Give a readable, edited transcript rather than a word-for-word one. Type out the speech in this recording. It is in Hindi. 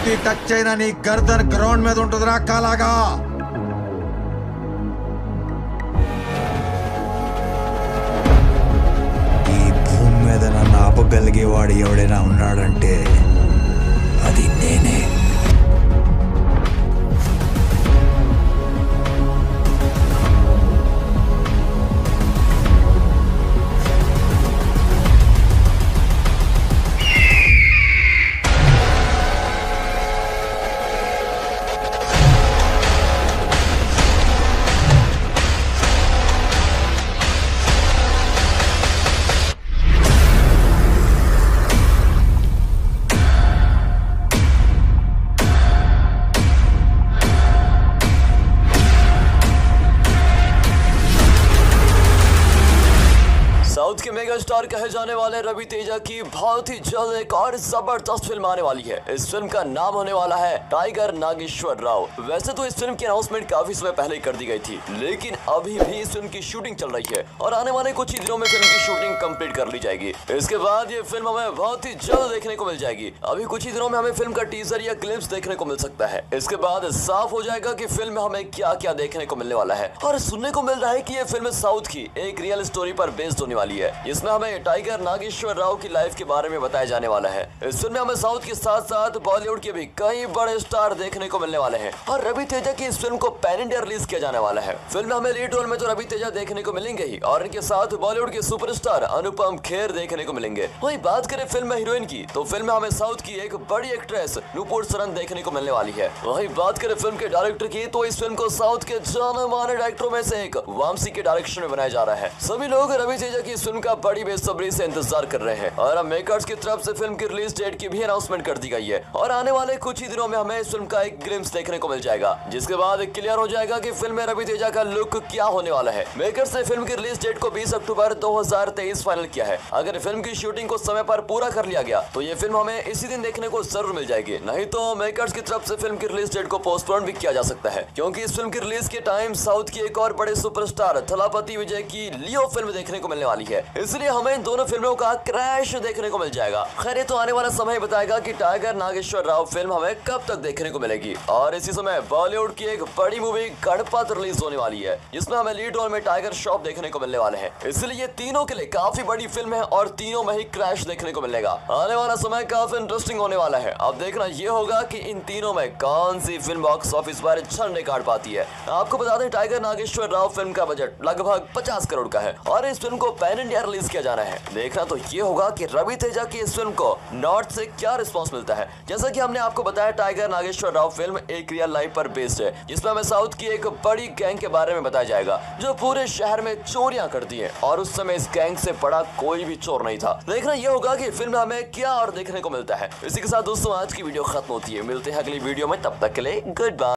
కత్తి టచ్ అయినా నీ గర్దన్ గ్రౌండ్ మీద ఉంటుందిరా కాలాగా. ఈ భూమి మీద నన్ను ఆపగలిగేవాడు ఎవడైనా ఉన్నాడంటే అది నేనే. साउथ के मेगा स्टार कहे जाने वाले रवि तेजा की बहुत ही जल्द एक और जबरदस्त फिल्म आने वाली है। इस फिल्म का नाम होने वाला है टाइगर नागेश्वर राव। वैसे तो इस फिल्म की अनाउंसमेंट काफी समय पहले कर दी गई थी, लेकिन अभी भी इस फिल्म की शूटिंग चल रही है और आने वाले कुछ ही दिनों में फिल्म की शूटिंग कंप्लीट कर ली जाएगी। इसके बाद ये फिल्म हमें बहुत ही जल्द देखने को मिल जाएगी। अभी कुछ ही दिनों में हमें फिल्म का टीजर या ग्लिम्स देखने को मिल सकता है। इसके बाद साफ हो जाएगा कि फिल्म में हमें क्या क्या देखने को मिलने वाला है। और सुनने को मिल रहा है कि ये फिल्म साउथ की एक रियल स्टोरी पर बेस्ड होने वाली है। इसमें हमें टाइगर नागेश्वर राव की लाइफ के बारे में बताया जाने वाला है। इस फिल्म में हमें साउथ के साथ साथ बॉलीवुड के भी कई बड़े स्टार देखने को मिलने वाले हैं और रवि तेजा की इस फिल्म को पैन इंडिया रिलीज किया जाने वाला है। फिल्म में हमें लीड रोल में तो रवि तेजा देखने को मिलेंगे ही और इनके साथ बॉलीवुड के सुपरस्टार अनुपम खेर देखने को मिलेंगे। वहीं बात करें फिल्म में हीरोइन की, तो फिल्म में हमें साउथ की एक बड़ी एक्ट्रेस नुपुर सरन देखने को मिलने वाली है। वहीं बात करें फिल्म के डायरेक्टर की, तो इस फिल्म को साउथ के जाने माने डायरेक्टरों में से एक वामसी के डायरेक्शन में बनाया जा रहा है। सभी लोग रवि तेजा की इस फिल्म का बड़ी बेसब्री से इंतजार कर रहे हैं और अब मेकर्स की तरफ से फिल्म की रिलीज डेट की भी अनाउंसमेंट कर दी गई है और आने वाले कुछ ही दिनों में हमें इस फिल्म का एक ग्लिम्स देखने को मिल जाएगा, जिसके बाद क्लियर हो जाएगा कि फिल्म में रवि तेजा का लुक क्या होने वाला है। मेकर्स ने फिल्म की रिलीज डेट को 20 अक्टूबर 2023 फाइनल किया है। अगर फिल्म की शूटिंग को समय पर पूरा कर लिया गया तो ये फिल्म हमें इसी दिन देखने को जरूर मिल जाएगी, नहीं तो मेकर्स की तरफ से फिल्म की रिलीज डेट को पोस्टपोन भी किया जा सकता है, क्योंकि इस फिल्म की रिलीज के टाइम साउथ की एक और बड़े सुपरस्टार थलापति विजय की लियो फिल्म देखने को मिलने वाली है। इसलिए हमें इन दोनों फिल्मों का क्रैश देखने को मिल जाएगा। खैर, तो आने वाला समय बताएगा कि टाइगर नागेश्वर राव फिल्म हमें कब तक देखने को मिलेगी। और इसी समय बॉलीवुड की एक बड़ी मूवी गणपत रिलीज होने वाली है, जिसमें हमें लीड रोल में टाइगर श्रॉफ देखने को मिलने वाले हैं। इसलिए ये तीनों के लिए काफी बड़ी फिल्म है और तीनों में ही क्रैश देखने को मिलेगा। आने वाला समय काफी इंटरेस्टिंग होने वाला है। अब देखना ये होगा कि इन तीनों में कौन सी फिल्म बॉक्स ऑफिस पर झंडे गाड़ पाती है। आपको बता दें, टाइगर नागेश्वर राव फिल्म का बजट लगभग 50 करोड़ का है और इस फिल्म को पैन इंडिया रिलीज किया जाना है। देखना तो ये होगा कि रवि तेजा की इस फिल्म को नॉर्थ से क्या रिस्पांस मिलता है। जैसा कि हमने आपको बताया, टाइगर नागेश्वर राव फिल्म एक रियल लाइफ पर बेस्ड है, जिसमें हमें साउथ की एक बड़ी गैंग के बारे में बताया जाएगा जो पूरे शहर में चोरियां करती है और उस समय इस गैंग से बड़ा कोई भी चोर नहीं था। देखना यह होगा कि फिल्म में हमें क्या और देखने को मिलता है। इसी के साथ दोस्तों आज की वीडियो खत्म होती है। मिलते हैं अगली वीडियो में, तब तक के लिए गुड बाय।